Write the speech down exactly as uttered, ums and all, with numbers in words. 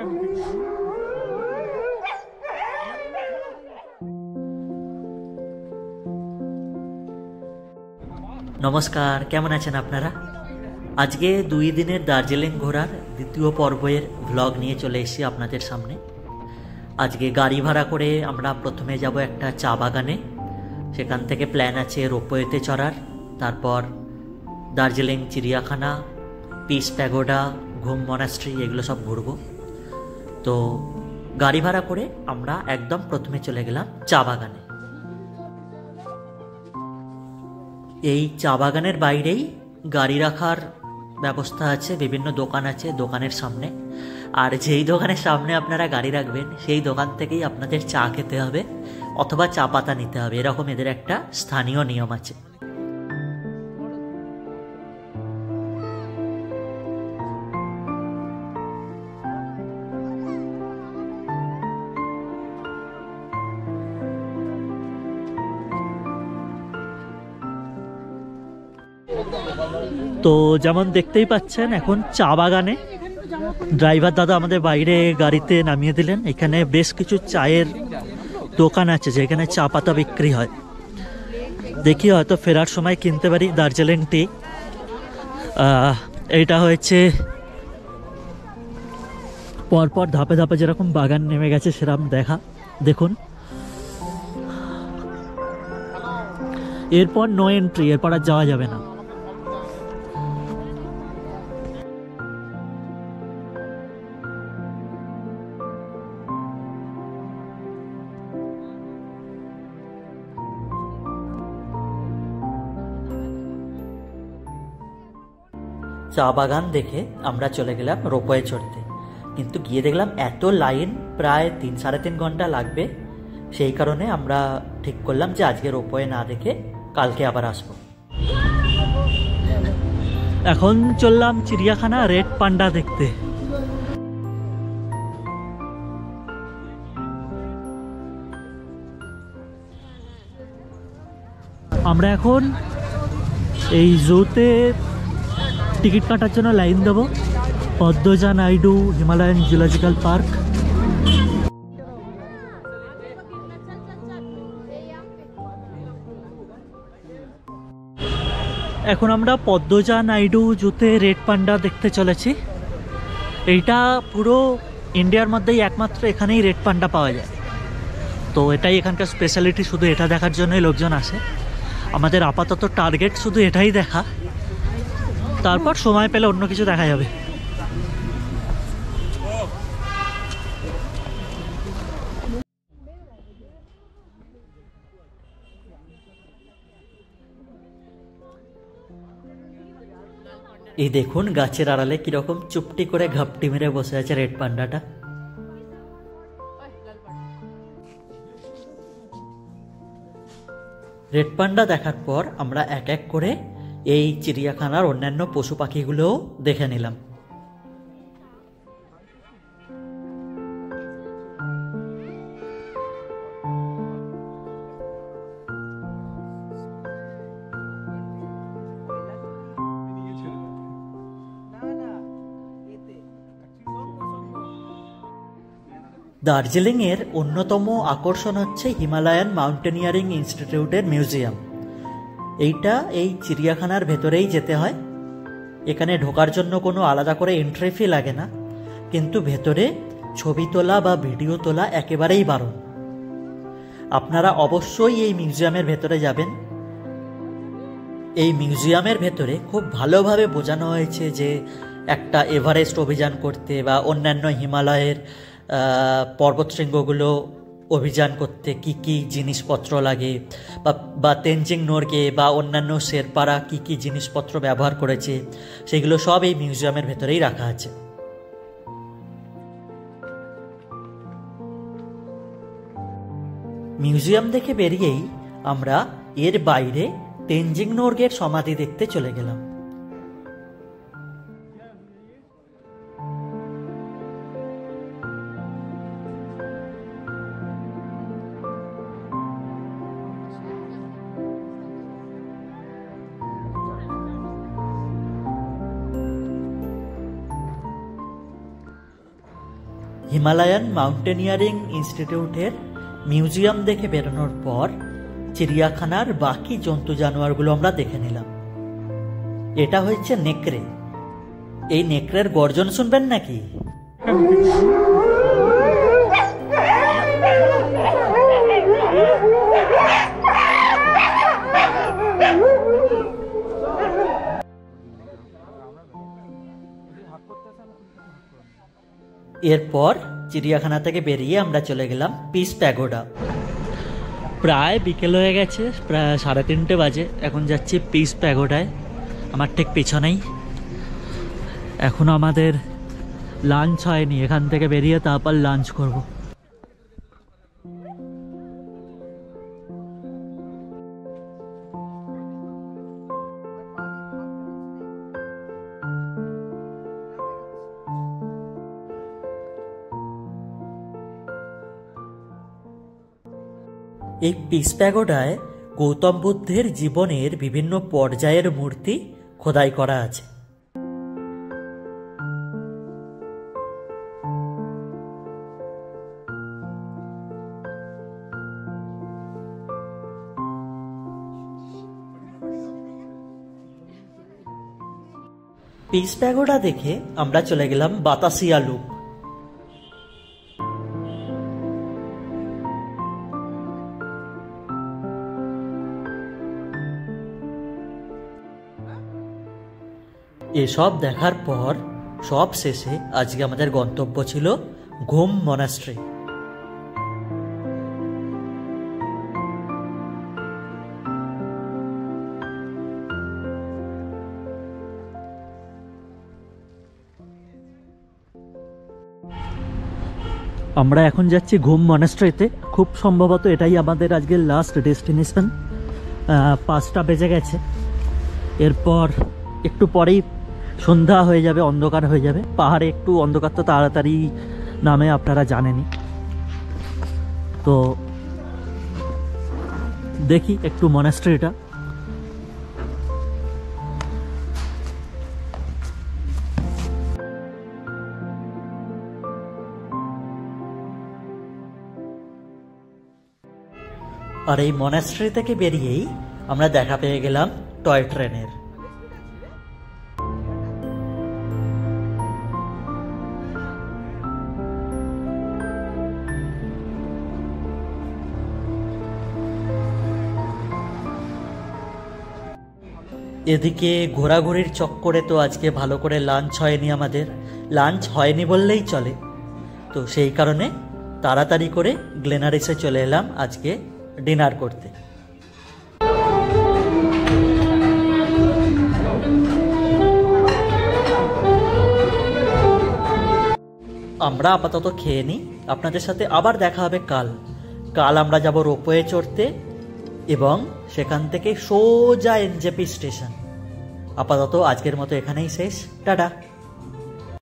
नमस्कार, केमन आছেন আপনারা? আজকে দুই দিনের দার্জিলিং ঘোরার দ্বিতীয় পর্বের ব্লগ নিয়ে চলে এসেছি আপনাদের সামনে। আজকে গাড়ি ভাড়া করে আমরা প্রথমে যাব একটা চা বাগানে, সেখান থেকে প্ল্যান আছে রোপওয়েতে চড়ার, তারপর দার্জিলিং চিড়িয়াখানা, পিস প্যাগোডা, ঘুম মনাস্ট্রি এগুলো সব ঘুরবো। তো গাড়ি ভাড়া করে আমরা একদম প্রথমে চলে গেলাম চা বাগানে। এই চা বাগানের বাইরেই গাড়ি রাখার ব্যবস্থা আছে, বিভিন্ন দোকান আছে দোকানের সামনে, আর যেই দোকানের সামনে আপনারা গাড়ি রাখবেন সেই দোকান থেকেই আপনাদের চা খেতে হবে অথবা চা পাতা নিতে হবে, এরকম এদের একটা স্থানীয় নিয়ম আছে। তো যেমন দেখতেই পাচ্ছেন এখন চা বাগানে ড্রাইভার দাদা আমাদের বাইরে গাড়িতে নামিয়ে দিলেন। এখানে বেশ কিছু চায়ের দোকান আছে যেখানে চা পাতা বিক্রি হয়, দেখি হয়তো ফেরার সময় কিনতে পারি দার্জিলিং টি। এইটা হয়েছে পরপর ধাপে ধাপে যেরকম বাগান নেমে গেছে সেরকম দেখা, দেখুন। এরপর নো এন্ট্রি, এরপর আর যাওয়া যাবে না। চা বাগান দেখে আমরা চলে গেলাম রোপওয়ে চড়তে, কিন্তু গিয়ে দেখলাম এত লাইন, প্রায় তিন সাড়ে তিন ঘন্টা লাগবে। সেই কারণে আমরা ঠিক করলাম যে আজকে রোপওয়ে না দেখে কালকে আবার আসবো। এখন চললাম চিড়িয়াখানা রেড পান্ডা দেখতে। আমরা এখন এই জুতে টিকিট কাটার জন্য লাইন দেবো। Padmaja Naidu Himalayan zoological park. এখন আমরা পদ্মজা নাইডু জুতে রেড পান্ডা দেখতে চলেছি। এইটা পুরো ইন্ডিয়ার মধ্যেই একমাত্র এখানেই রেড পান্ডা পাওয়া যায়, তো এটাই এখানকার স্পেশালিটি, শুধু এটা দেখার জন্যই লোকজন আসে। আমাদের আপাতত টার্গেট শুধু এটাই দেখা, তারপর সময় পেলে অন্য কিছু দেখা যাবে। এই দেখুন গাছের আড়ালে কিরকম চুপটি করে ঘাপটি মেরে বসে আছে রেড পান্ডাটা। রেড পান্ডা দেখার পর আমরা এক এক করে এই চিড়িয়াখানার অন্যান্য পশু পাখিগুলোও দেখে নিলাম। দার্জিলিং এর অন্যতম আকর্ষণ হচ্ছে হিমালয়ান মাউন্টেনিয়ারিং ইনস্টিটিউটের মিউজিয়াম। এইটা এই চিড়িয়াখানার ভেতরেই যেতে হয়। এখানে ঢোকার জন্য কোনো আলাদা করে এন্ট্রি ফি লাগে না, কিন্তু ভেতরে ছবি তোলা বা ভিডিও তোলা একেবারেই বারণ। আপনারা অবশ্যই এই মিউজিয়ামের ভেতরে যাবেন। এই মিউজিয়ামের ভেতরে খুব ভালোভাবে বোঝানো হয়েছে যে একটা এভারেস্ট অভিযান করতে বা অন্যান্য হিমালয়ের পর্বতশৃঙ্গগুলো অভিযান করতে কি কি জিনিসপত্র লাগে, বা তেনজিং নোরগে বা অন্যান্য শেরপারা কি কি জিনিসপত্র ব্যবহার করেছে, সেগুলো সব এই মিউজিয়ামের ভেতরেই রাখা আছে। মিউজিয়াম দেখে বেরিয়েই আমরা এর বাইরে তেনজিং নোরগের সমাধি দেখতে চলে গেলাম। হিমালয়ান মাউন্টেনিয়ারিং ইনস্টিটিউটের মিউজিয়াম দেখে বেরোনোর পর চিড়িয়াখানার বাকি জন্তু জানোয়ারগুলো আমরা দেখে নিলাম। এটা হচ্ছে নেকড়ে। এই নেকড়ের গর্জন শুনবেন নাকি? এরপর চিড়িয়াখানা থেকে বেরিয়ে আমরা চলে গেলাম পিস প্যাগোডা। প্রায় বিকেল হয়ে গেছে, প্রায় সাড়ে তিনটে বাজে। এখন যাচ্ছি পিস প্যাগোডায়, আমার ঠিক পিছনেই। এখনো আমাদের লাঞ্চ হয়নি, এখান থেকে বেরিয়ে তারপর লাঞ্চ করব। এই পিস প্যাগোডায় গৌতম বুদ্ধের জীবনের বিভিন্ন পর্যায়ের মূর্তি খোদাই করা আছে। পিস প্যাগোডা দেখে আমরা চলে গেলাম বাতাসিয়া লুপ। এসব দেখার পর সব শেষে আজকে আমাদের গন্তব্য ছিল ঘুম মনাস্ট্রি। আমরা এখন যাচ্ছি ঘুম মনাস্ট্রিতে। খুব সম্ভবত এটাই আমাদের আজকের লাস্ট ডেস্টিনেশন। পাঁচটা বেজে গেছে। এরপর একটু পরেই সন্ধ্যা হয়ে যাবে, অন্ধকার হয়ে যাবে। পাহাড়ে একটু অন্ধকার তো তাড়াতাড়ি নামে, আপনারা জানেনই। তো দেখি একটু মনাস্ট্রিটা। আর এই মনাস্ট্রি থেকে বেরিয়েই আমরা দেখা পেয়ে গেলাম টয় ট্রেনের। এদিকে ঘোরাঘুরির চক্করে তো আজকে ভালো করে লাঞ্চ হয়নি আমাদের। লাঞ্চ হয়নি বললেই চলে। তো সেই কারণে তাড়াতাড়ি করে গ্লেনারিসে চলে এলাম আজকে ডিনার করতে। আমরা আপাতত খেয়ে নিই, আপনাদের সাথে আবার দেখা হবে কাল। কাল আমরা যাব রোপওয়ে চড়তে এবং সেখান থেকে সোজা এনজেপি স্টেশন। আপাতত আজকের মতো এখানেই শেষ। টাটা।